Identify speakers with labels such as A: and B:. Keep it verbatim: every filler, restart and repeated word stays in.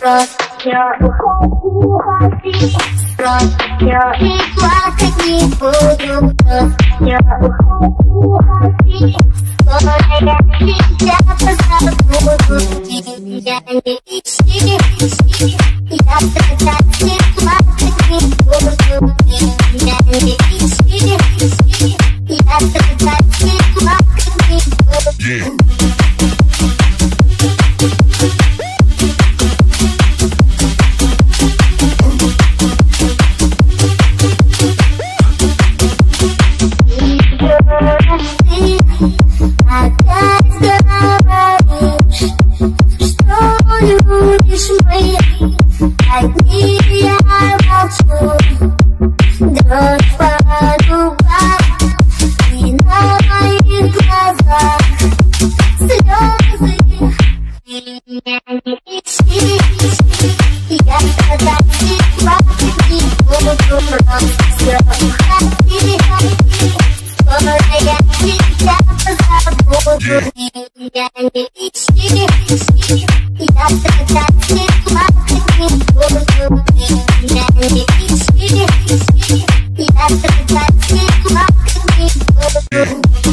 A: Я уходи, я и плакать не буду. Я уходи, скоро я тебя позабуду. Я не ищи, ищи, я страдать не плакать не буду. Я не ищи, ищи, я страдать не плакать не буду.
B: Yeah.